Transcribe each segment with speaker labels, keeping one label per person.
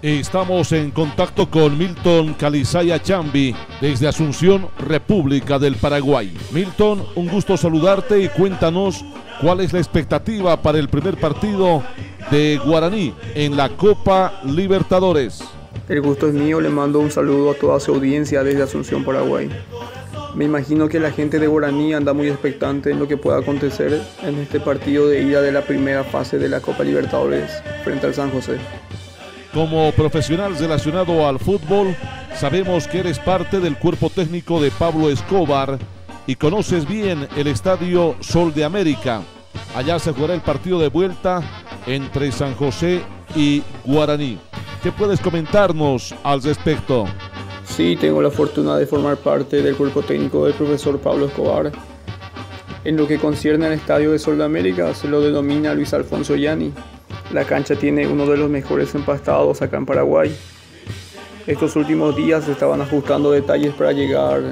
Speaker 1: Estamos en contacto con Milton Calizaya Chambi desde Asunción, República del Paraguay. Milton, un gusto saludarte y cuéntanos cuál es la expectativa para el primer partido de Guaraní en la Copa Libertadores.
Speaker 2: El gusto es mío, le mando un saludo a toda su audiencia desde Asunción, Paraguay. Me imagino que la gente de Guaraní anda muy expectante en lo que pueda acontecer en este partido de ida de la primera fase de la Copa Libertadores frente al San José.
Speaker 1: Como profesional relacionado al fútbol, sabemos que eres parte del cuerpo técnico de Pablo Escobar y conoces bien el Estadio Sol de América. Allá se jugará el partido de vuelta entre San José y Guaraní. ¿Qué puedes comentarnos al respecto?
Speaker 2: Sí, tengo la fortuna de formar parte del cuerpo técnico del profesor Pablo Escobar. En lo que concierne al Estadio de Sol de América, se lo denomina Luis Alfonso Yani. La cancha tiene uno de los mejores empastados acá en Paraguay. Estos últimos días se estaban ajustando detalles para llegar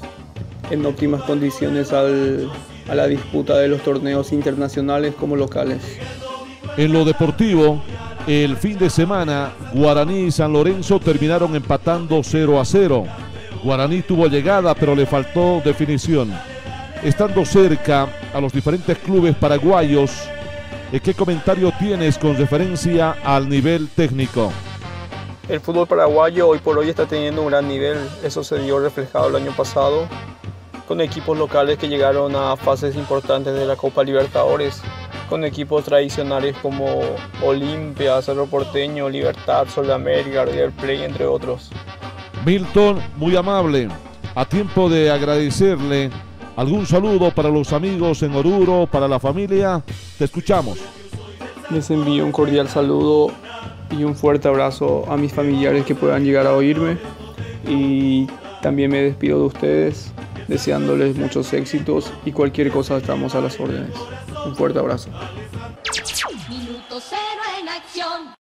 Speaker 2: en óptimas condiciones a la disputa de los torneos internacionales como locales.
Speaker 1: En lo deportivo, el fin de semana, Guaraní y San Lorenzo terminaron empatando 0-0. Guaraní tuvo llegada, pero le faltó definición. Estando cerca a los diferentes clubes paraguayos, ¿qué comentario tienes con referencia al nivel técnico?
Speaker 2: El fútbol paraguayo hoy por hoy está teniendo un gran nivel. Eso se vio reflejado el año pasado con equipos locales que llegaron a fases importantes de la Copa Libertadores, con equipos tradicionales como Olimpia, Cerro Porteño, Libertad, Sol de América, River Plate, entre otros.
Speaker 1: Milton, muy amable. A tiempo de agradecerle, ¿algún saludo para los amigos en Oruro, para la familia? Te escuchamos.
Speaker 2: Les envío un cordial saludo y un fuerte abrazo a mis familiares que puedan llegar a oírme. Y también me despido de ustedes, deseándoles muchos éxitos y cualquier cosa estamos a las órdenes. Un fuerte abrazo.